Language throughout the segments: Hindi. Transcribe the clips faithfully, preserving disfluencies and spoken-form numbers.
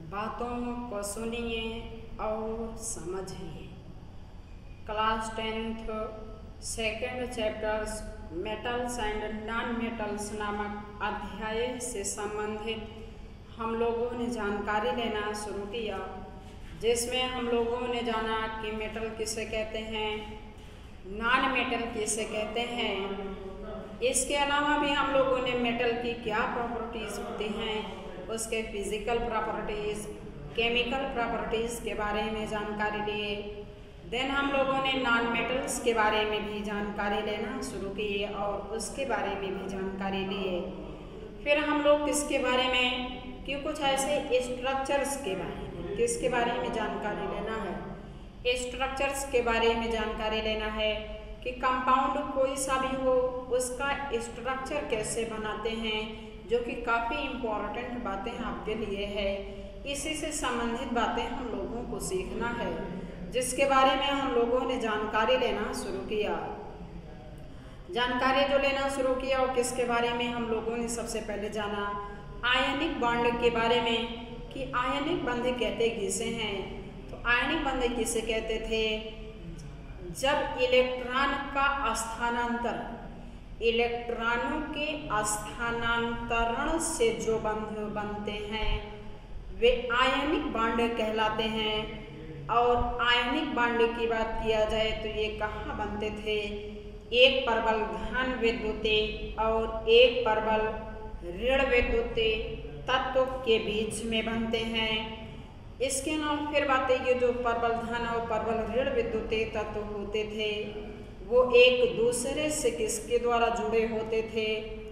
बातों को सुनिए और समझिए। Class tenth second chapters metals and non metals नामक अध्याय से संबंधित हम लोगों ने जानकारी लेना शुरू किया, जिसमें हम लोगों ने जाना कि मेटल किसे कहते हैं, नॉन मेटल किसे कहते हैं। इसके अलावा भी हम लोगों ने मेटल की क्या प्रॉपर्टीज़ होती हैं, उसके फिजिकल प्रॉपर्टीज़, केमिकल प्रॉपर्टीज़ के बारे में जानकारी लिए। देन हम लोगों ने नॉन मेटल्स के बारे में भी जानकारी लेना शुरू किए और उसके बारे में भी जानकारी लिए। फिर हम लोग किसके बारे में कि कुछ ऐसे स्ट्रक्चर्स के बारे में किसके बारे में जानकारी लेना है, स्ट्रक्चर्स के बारे में जानकारी लेना है कि कंपाउंड कोई सा भी हो उसका स्ट्रक्चर कैसे बनाते हैं, जो कि काफ़ी इम्पोर्टेंट बातें आपके लिए है। इसी से संबंधित बातें हम लोगों को सीखना है, जिसके बारे में हम लोगों ने जानकारी लेना शुरू किया। जानकारी जो लेना शुरू किया और किसके बारे में हम लोगों ने सबसे पहले जाना आयनिक बॉन्ड के बारे में कि आयनिक बंध कहते किसे हैं। तो आयनिक बंध किसे कहते थे, जब इलेक्ट्रॉन का स्थानांतरण इलेक्ट्रॉनों के स्थानांतरण से जो बंध बनते हैं वे आयनिक बॉन्ड कहलाते हैं। और आयनिक बॉन्ड की बात किया जाए तो ये कहाँ बनते थे, एक प्रबल धन विद्युतीय और एक प्रबल ऋण विद्युतीय तत्व के बीच में बनते हैं। इसके अलावा फिर बात है ये जो प्रबल धन और प्रबल ऋण विद्युतीय तत्व होते थे वो एक दूसरे से किसके द्वारा जुड़े होते थे,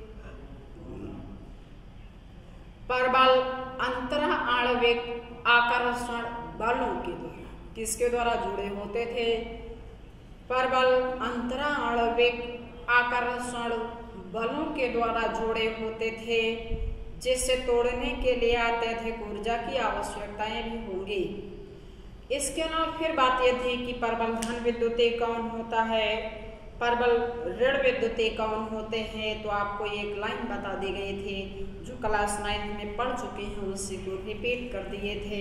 प्रबल अंतरा आणविक आकर्षण बलों के द्वारा किसके द्वारा जुड़े होते थे, प्रबल अंतरा आणविक आकर्षण बलों के द्वारा जुड़े होते थे, जिसे तोड़ने के लिए अत्यधिक ऊर्जा की आवश्यकताएं भी होंगी। इसके अलावा फिर बात यह थी कि प्रबल धन विद्युतीय कौन होता है, प्रबल ऋण विद्युतीय कौन होते हैं। तो आपको एक लाइन बता दी गई थी जो क्लास नाइन्थ में पढ़ चुके हैं, उसी को रिपीट कर दिए थे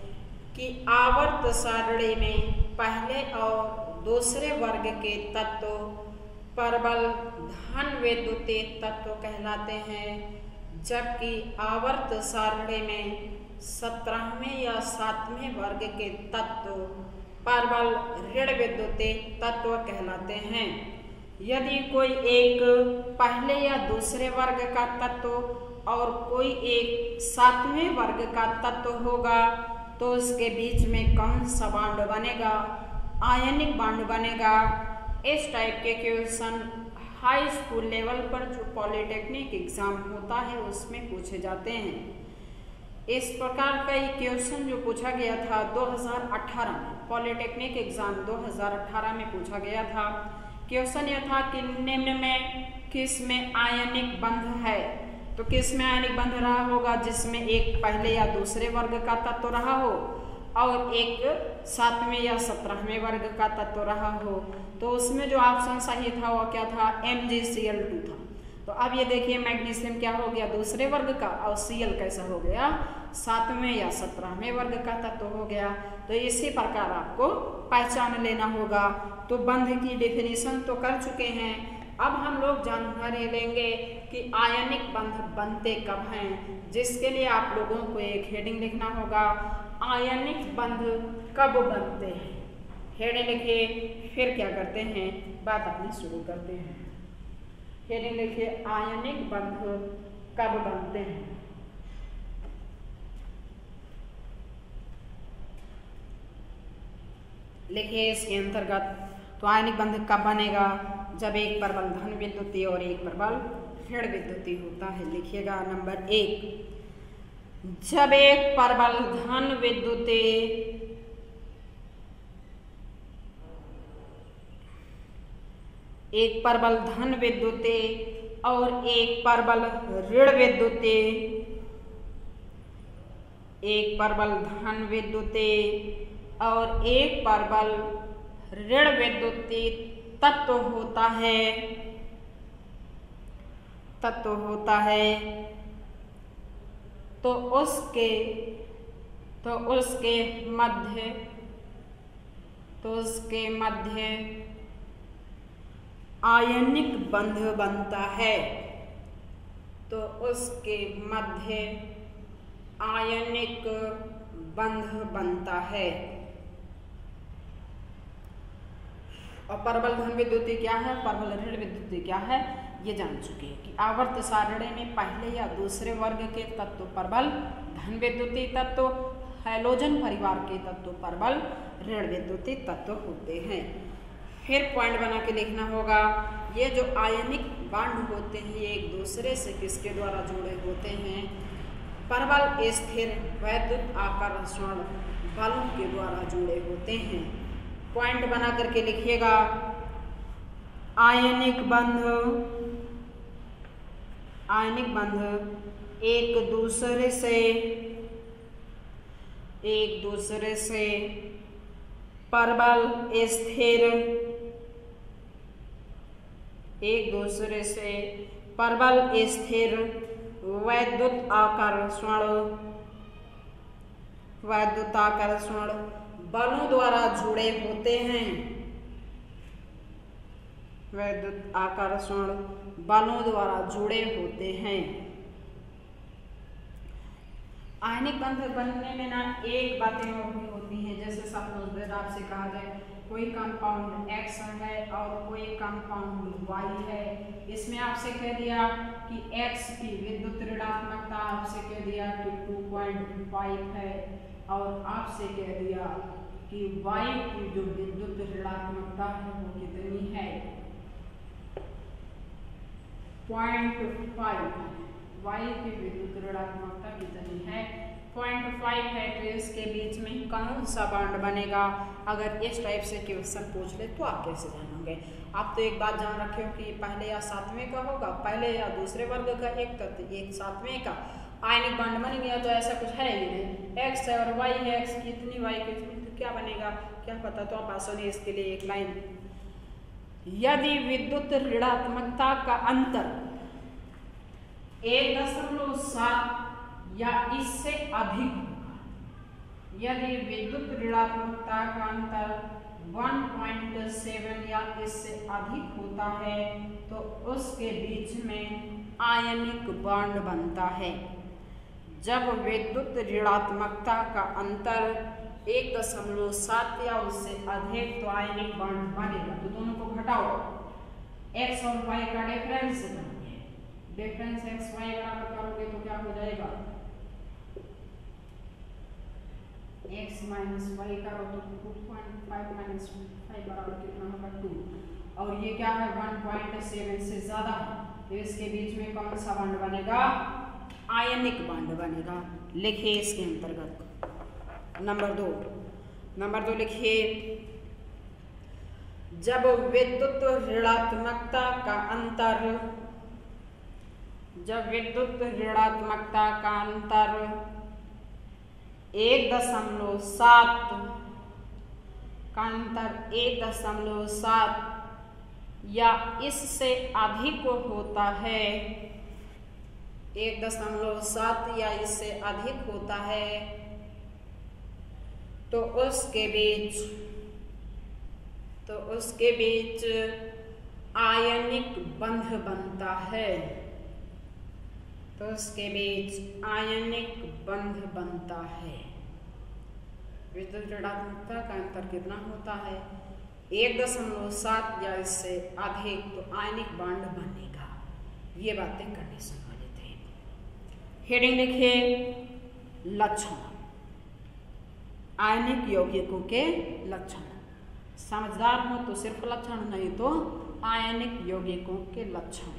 कि आवर्त सारणी में पहले और दूसरे वर्ग के तत्व प्रबल धन विद्युतीय तत्व कहलाते हैं, जबकि आवर्त सारणी में सत्रहवें या सातवें वर्ग के तत्व प्रबल ऋण विद्युतीय तत्व कहलाते हैं। यदि कोई एक पहले या दूसरे वर्ग का तत्व और कोई एक सातवें वर्ग का तत्व होगा तो उसके बीच में कौन सा बॉन्ड बनेगा, आयनिक बॉन्ड बनेगा। इस टाइप के क्वेश्चन हाई स्कूल लेवल पर जो पॉलिटेक्निक एग्जाम होता है उसमें पूछे जाते हैं। इस प्रकार का एक क्वेश्चन जो पूछा गया था दो हज़ार अठारह में, पॉलिटेक्निक एग्जाम दो हज़ार अठारह में पूछा गया था। क्वेश्चन यह था कि निम्न में किस में आयनिक बंध है। तो किस में आयनिक बंध रहा होगा, जिसमें एक पहले या दूसरे वर्ग का तत्व रहा हो और एक सातवें या सत्रहवें वर्ग का तत्व रहा हो। तो उसमें जो ऑप्शन सही था वो क्या था, M G C L two था। तो अब ये देखिए मैग्नीशियम क्या हो गया, दूसरे वर्ग का, और Cl कैसा हो गया, सातवें या सत्रहवें वर्ग का तत्व हो गया। तो इसी प्रकार आपको पहचान लेना होगा। तो बंध की डेफिनेशन तो कर चुके हैं, अब हम लोग जानकारी लेंगे कि आयनिक बंध बनते कब हैं, जिसके लिए आप लोगों को एक हेडिंग लिखना होगा, आयनिक बंध कब बनते हैं। हेडिंग लिखिए, फिर क्या करते हैं, बात अपनी शुरू करते हैं। हेडिंग लिखिए, आयनिक बंध कब बनते हैं। लिखिए इसके अंतर्गत, तो आयनिक बंध कब बनेगा, जब एक प्रबल धन विद्युतीय और एक प्रबल ऋण विद्युतीय होता है। लिखिएगा नंबर एक, जब एक प्रबल धन विद्युतीय एक प्रबल धन विद्युतीय और एक प्रबल ऋण विद्युतीय एक प्रबल धन विद्युतीय और एक प्रबल ऋण विद्युतीय तत्व होता है तत्व होता है तो उसके तो उसके मध्य तो उसके मध्य आयनिक बंध बनता है तो उसके मध्य आयनिक बंध बनता है। और परबल धन विद्युती क्या है, परबल ऋण विद्युती क्या है, ये जान चुके हैं कि आवर्त सारणी में पहले या दूसरे वर्ग के तत्व परबल धन विद्युती तत्व, हैलोजन परिवार के तत्व परबल ऋण विद्युती तत्व होते हैं। फिर पॉइंट बना के लिखना होगा, ये जो आयनिक बांड होते हैं ये एक दूसरे से किसके द्वारा जुड़े होते हैं, परबल स्थिर वैद्युत आकर्षण बलों के द्वारा जुड़े होते हैं। पॉइंट बना करके लिखिएगा, आयनिक बंध आयनिक बंध एक दूसरे से एक दूसरे से परबल स्थिर एक दूसरे से परबल स्थिर वैद्युत आकर्षण वैद्युत आकर्षण बलों द्वारा जुड़े होते हैं वैद्युत आकर्षण बलों द्वारा जुड़े होते हैं। आयनिक बंध बनने में ना एक बातें और भी होती हैं, जैसे सपोज आपसे कहा जाए कोई कंपाउंड X है और कोई कंपाउंड Y है, इसमें आपसे कह दिया कि X की विद्युत ऋणात्मकता आपसे कह दिया कि टू पॉइंट फाइव है और आपसे कह दिया कि Y की जो विद्युत ऋणात्मकता है वो कितनी है, पॉइंट फाइव। Y की विद्युत ऋणात्मकता कितनी है, पॉइंट फाइव है। तो इसके बीच में कौन सा बॉन्ड बनेगा, अगर इस टाइप से क्वेश्चन पूछ ले तो आप कैसे जानोगे। आप तो एक बात जान रखे हो कि पहले या सातवें का होगा, पहले या दूसरे वर्ग का एक तत्व एक सातवें का आयनिक बॉन्ड बन गया, तो ऐसा कुछ है ही नहीं। एक्स है और वाई है, एक्स कितनी वाई कितनी, तो क्या बनेगा क्या पता। तो आप आसानी इसके लिए एक लाइन, यदि विद्युत ऋणात्मकता का अंतर एक दशमलव सात या इससे अधिक होगा, यदि विद्युत ऋणात्मकता का अंतर वन पॉइंट सेवन या इससे अधिक होता है तो उसके बीच में आयनिक बॉन्ड बनता है। जब विद्युत ऋणात्मकता का अंतर एक दशमलव सात या उससे अधिक तो आयनिक बॉन्ड बनेगा। तो दोनों को घटाओ, x और y का डिफरेंस डिफरेंस एक्स वाई बराबर करोगे तो क्या हो जाएगा, x माइनस वाई करो तो two point five minus five बराबर कितना होगा टू, और ये क्या है वन पॉइंट सेवन से ज्यादा, तो इसके बीच में कौन सा बॉन्ड बनेगा, आयनिक बॉन्ड बनेगा। लिखिए इसके अंतर्गत नंबर दो नंबर दो लिखिए, जब विद्युत ऋणात्मकता का अंतर जब विद्युत ऋणात्मकता का अंतर एक दशमलव सात का अंतर एक दशमलव सात या इससे अधिक होता है, एक दशमलव सात या इससे अधिक होता है तो उसके बीच तो उसके बीच आयनिक बंध बनता है तो उसके बीच आयनिक बंध बनता है। विद्युत ऋणात्मकता का अंतर कितना होता है, एक दशमलव सात या इससे अधिक तो आयनिक बॉन्ड बनेगा। ये बातें कंडीशन वाले थे। हेडिंग लिखिए लक्षण, आयनिक यौगिकों के लक्षण। समझदार हो तो सिर्फ लक्षण, नहीं तो आयनिक यौगिकों के लक्षण।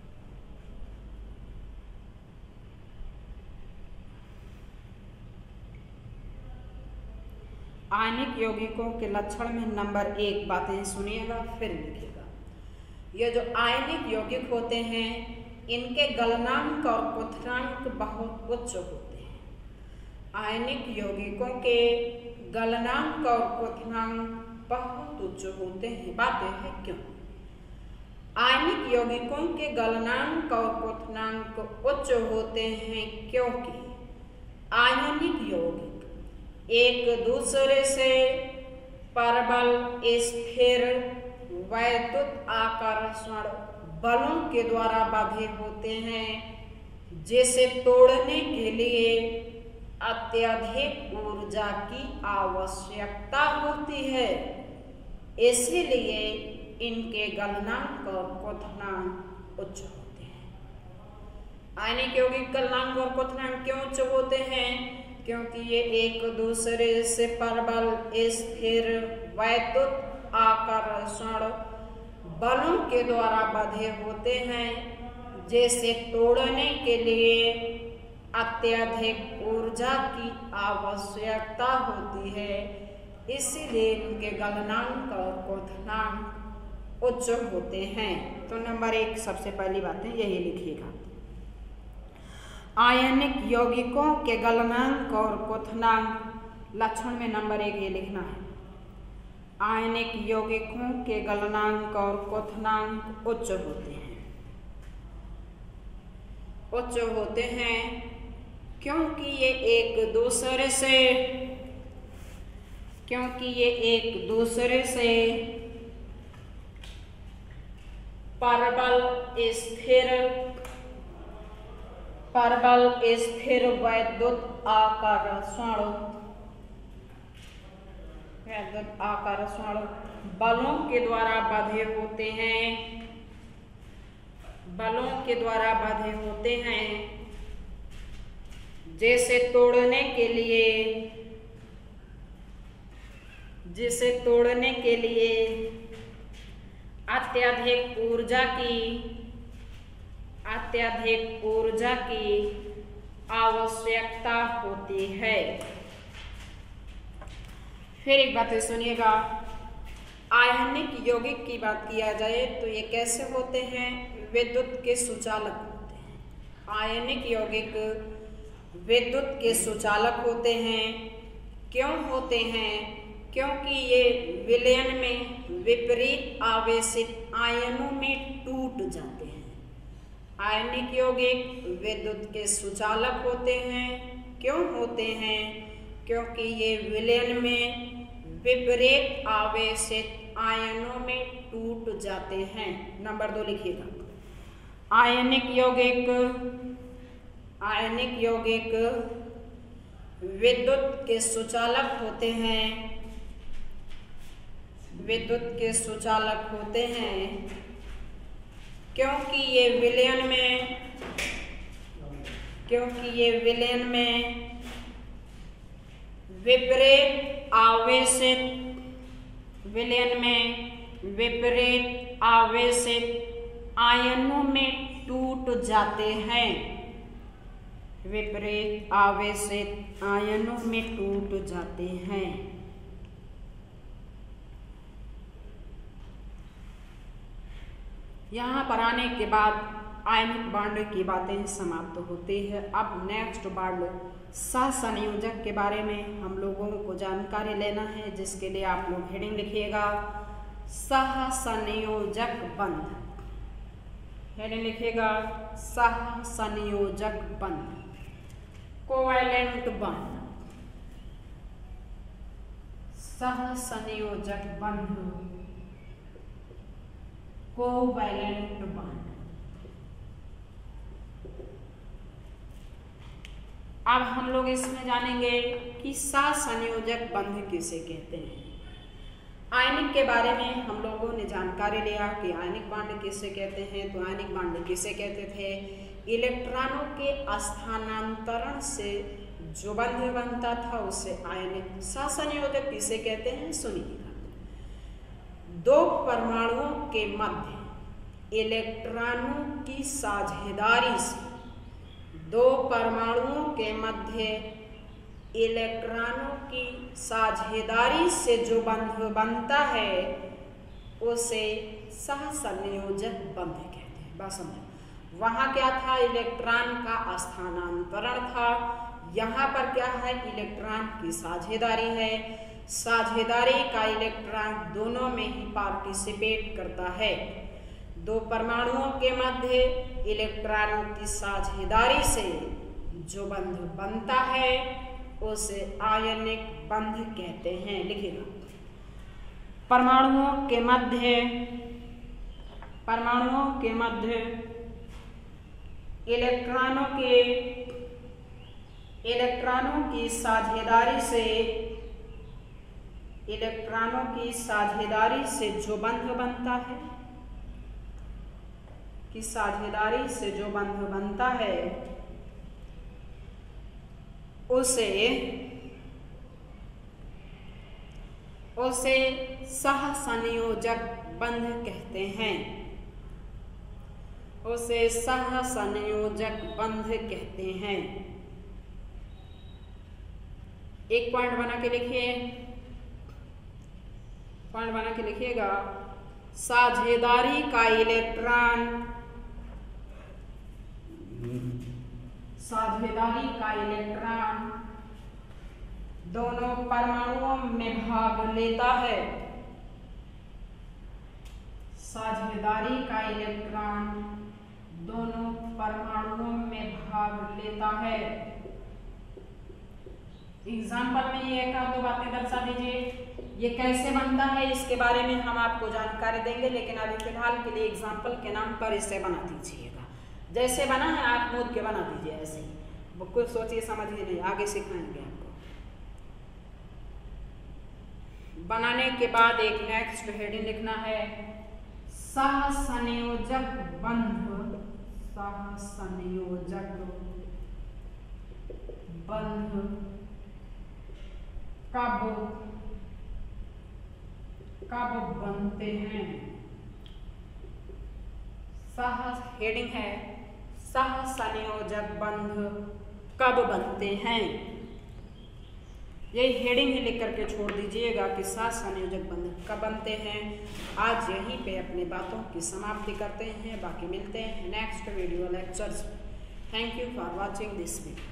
आयनिक यौगिकों के लक्षण में नंबर एक बातें सुनिएगा फिर लिखिएगा। ये जो आयनिक यौगिक होते हैं इनके गलनांक और क्वथनांक बहुत उच्च होते हैं। आयनिक यौगिकों के गलनांक और क्वथनांक बहुत उच्च होते हैं। बातें हैं क्यों? आयनिक यौगिकों के गलनांक और क्वथनांक उच्च होते हैं क्योंकि आयनिक यौगिक एक दूसरे से परबल स्थिर वैद्युत आकर्षण बलों के द्वारा बांधे होते हैं, जिसे तोड़ने के लिए अत्यधिक ऊर्जा की आवश्यकता होती है। इसीलिए इनके गलनांक और क्वथनांक उच्च होते हैं। आयनिक यौगिक गलनांक और क्वथनांक क्यों उच्च होते हैं? क्योंकि ये एक दूसरे से परबल स्थिर वैद्युत आकर्षण बलों के द्वारा बंधे होते हैं, जिसे तोड़ने के लिए अत्यधिक ऊर्जा की आवश्यकता होती है। इसीलिए इनके गलनांक और क्वथनांक उच्च होते हैं। तो नंबर एक सबसे पहली बात है यही लिखिएगा। आयनिक यौगिकों के गलनांक और क्वथनांक लक्षण में नंबर एक ये लिखना है। आयनिक यौगिकों के गलनांक और क्वथनांक उच्च होते हैं। उच्च होते हैं क्योंकि ये एक दूसरे से क्योंकि ये एक दूसरे से परबल स्थिर परबल स्थिर वैद्युत आकर्षण वैद्युत आकर्षण बलों के द्वारा बांधे होते हैं बलों के द्वारा बांधे होते हैं जैसे तोड़ने के लिए जिसे तोड़ने के लिए अत्यधिक ऊर्जा की अत्यधिक ऊर्जा की आवश्यकता होती है। फिर एक बात सुनिएगा, आयनिक यौगिक की बात किया जाए तो ये कैसे होते हैं? विद्युत के सुचालक होते हैं। आयनिक यौगिक विद्युत के सुचालक होते हैं। क्यों होते हैं? क्योंकि ये विलयन में विपरीत आवेशित आयनों में टूट जाते हैं। आयनिक यौगिक विद्युत के सुचालक होते हैं। क्यों होते हैं? क्योंकि ये विलयन में विपरीत आवेशित आयनों में टूट जाते हैं। नंबर दो लिखिएगा। आयनिक यौगिक आयनिक यौगिक विद्युत के सुचालक होते हैं विद्युत के सुचालक होते हैं क्योंकि ये विलयन में क्योंकि ये विलयन में विपरीत आवेशित विलयन में विपरीत आवेशित आयनों में टूट जाते हैं विपरीत आवेशित आयनों में टूट जाते हैं। यहाँ पर आने के बाद आयनिक बांड की बातें समाप्त होती है। अब नेक्स्ट बांड सहसंयोजक के बारे में हम लोगों को जानकारी लेना है, जिसके लिए आप लोग हेडिंग लिखिएगा सहसंयोजक बंध। हेडिंग लिखिएगा सहसंयोजक बंध, कोवैलेंट बंध, सहसंयोजक बंध, कोवैलेंट बंध। अब हम लोग इसमें जानेंगे कि सहसंयोजक बंध किसे कहते हैं। आयनिक के बारे में हम लोगों ने जानकारी लिया कि आयनिक बांड किसे कहते हैं। तो आयनिक बांड किसे कहते थे? इलेक्ट्रॉनों के स्थानांतरण से जो बंध बनता था उसे आयनिक। सहसंयोजक किसे कहते हैं? सुनिएगा। दो परमाणुओं के मध्य इलेक्ट्रॉनों की साझेदारी से दो परमाणुओं के मध्य इलेक्ट्रॉनों की साझेदारी से जो बंध बनता है उसे सहसंयोजक बंध कहते हैं। बस समझो, वहाँ क्या था? इलेक्ट्रॉन का स्थानांतरण था। यहाँ पर क्या है? इलेक्ट्रॉन की साझेदारी है। साझेदारी का इलेक्ट्रॉन दोनों में ही पार्टिसिपेट करता है। दो परमाणुओं के मध्य इलेक्ट्रॉनों की साझेदारी से जो बंध बनता है उसे आयनिक बंध कहते हैं। लिखिएगा, परमाणुओं के मध्य परमाणुओं के मध्य इलेक्ट्रॉनों के इलेक्ट्रॉनों की साझेदारी से इलेक्ट्रॉनों की साझेदारी से जो बंध बनता है कि साझेदारी से जो बंध बनता है उसे उसे सहसंयोजक बंध कहते हैं उसे सहसंयोजक बंध कहते हैं। एक पॉइंट बना के लिखिए, पॉइंट बना के लिखिएगा, साझेदारी का इलेक्ट्रॉन साझेदारी का इलेक्ट्रॉन दोनों परमाणुओं में भाग लेता है साझेदारी का इलेक्ट्रॉन दोनों परमाणुओं में भाग लेता है। एग्जाम्पल में ये एक दो बातें दर्शा दीजिए। ये कैसे बनता है इसके बारे में हम आपको जानकारी देंगे, लेकिन अभी फिलहाल के लिए एग्जाम्पल के नाम पर इसे बना दीजिएगा। जैसे बना है आप मूड के बना दीजिए, ऐसे ही कुछ सोचिए समझिए नहीं, आगे सिखाएंगे आपको। बनाने के बाद एक नेक्स्ट हेडिंग लिखना है, सहसंयोजक बंध सहसंयोजक बंध कब कब बनते हैं। सह हेडिंग है, सहसंयोजक बंध कब बनते हैं। यही हेडिंग ही लिख करके छोड़ दीजिएगा कि सहसंयोजक बंध कब बनते हैं। आज यहीं पे अपनी बातों की समाप्ति करते हैं, बाकी मिलते हैं next video lectures. Thank you for watching this video.